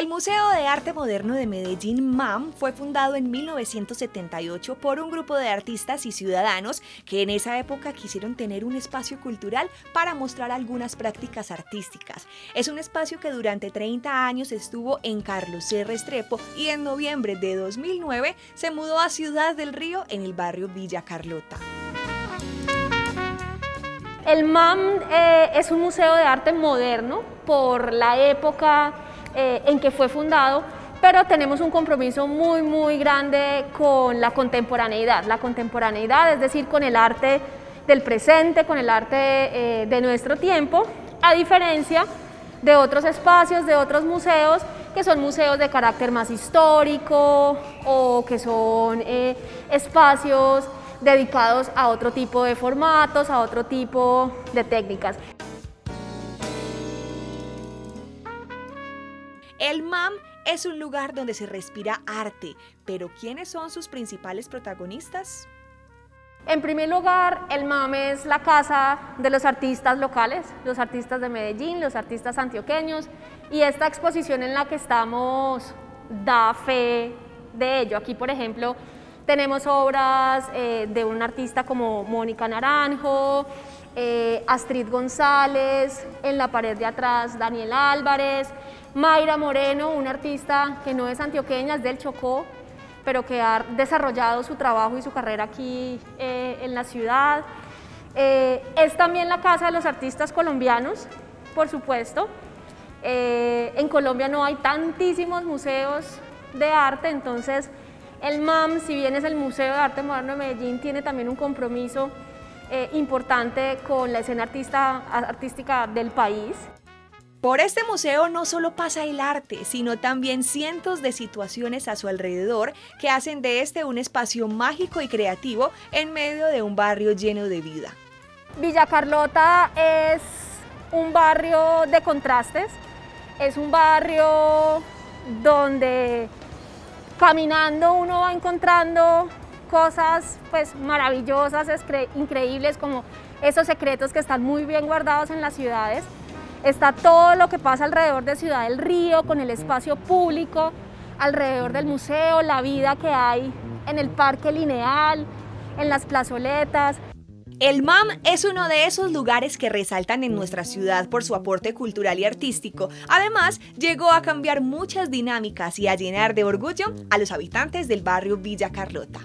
El Museo de Arte Moderno de Medellín, MAM, fue fundado en 1978 por un grupo de artistas y ciudadanos que en esa época quisieron tener un espacio cultural para mostrar algunas prácticas artísticas. Es un espacio que durante 30 años estuvo en Carlos C. Restrepo y en noviembre de 2009 se mudó a Ciudad del Río en el barrio Villa Carlota. El MAM es un museo de arte moderno por la época en que fue fundado, pero tenemos un compromiso muy grande con la contemporaneidad. La contemporaneidad, es decir, con el arte del presente, con el arte de nuestro tiempo, a diferencia de otros espacios, de otros museos, que son museos de carácter más histórico o que son espacios dedicados a otro tipo de formatos, a otro tipo de técnicas. El MAM es un lugar donde se respira arte, pero ¿quiénes son sus principales protagonistas? En primer lugar, el MAM es la casa de los artistas locales, los artistas de Medellín, los artistas antioqueños, y esta exposición en la que estamos da fe de ello. Aquí, por ejemplo, tenemos obras de un artista como Mónica Naranjo, Astrid González, en la pared de atrás Daniel Álvarez, Mayra Moreno, una artista que no es antioqueña, es del Chocó, pero que ha desarrollado su trabajo y su carrera aquí en la ciudad. Es también la casa de los artistas colombianos, por supuesto. En Colombia no hay tantísimos museos de arte, entonces el MAM, si bien es el Museo de Arte Moderno de Medellín, tiene también un compromiso importante con la escena artística del país. Por este museo no solo pasa el arte, sino también cientos de situaciones a su alrededor que hacen de este un espacio mágico y creativo en medio de un barrio lleno de vida. Villa Carlota es un barrio de contrastes, es un barrio donde caminando uno va encontrando cosas pues maravillosas, increíbles, como esos secretos que están muy bien guardados en las ciudades. Está todo lo que pasa alrededor de Ciudad del Río, con el espacio público, alrededor del museo, la vida que hay en el parque lineal, en las plazoletas. El MAM es uno de esos lugares que resaltan en nuestra ciudad por su aporte cultural y artístico. Además, llegó a cambiar muchas dinámicas y a llenar de orgullo a los habitantes del barrio Villa Carlota.